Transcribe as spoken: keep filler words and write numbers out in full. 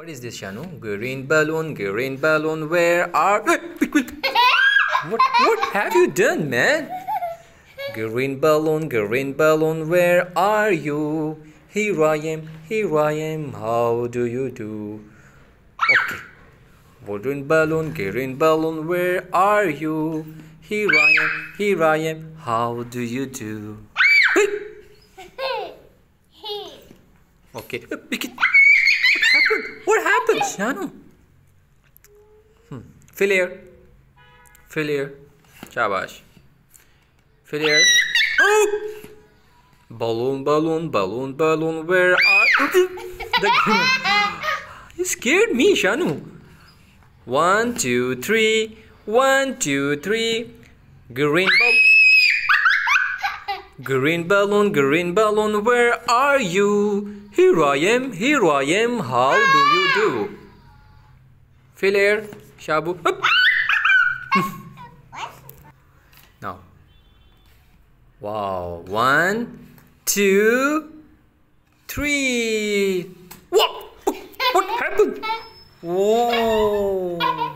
What is this, Shano? Green balloon, green balloon, where are... Quick, quick. What, what have you done, man? Green balloon, green balloon, where are you? Here I am, here I am, how do you do? Okay. Green balloon, green balloon, where are you? Here I am, here I am, how do you do? Okay. Pick it. What happened? What happened, Shano? Hmm. Fill here. Fill here. Shabash. Fill here. Oh! Balloon, balloon, balloon, balloon, where are you? You scared me, Shano. One, two, three. One, two, three. Green balloon. Green balloon, green balloon, where are you? Here I am, here I am, how do you do? Fill air, Shabu. Now. Wow. One, two, three. What? What happened? Whoa.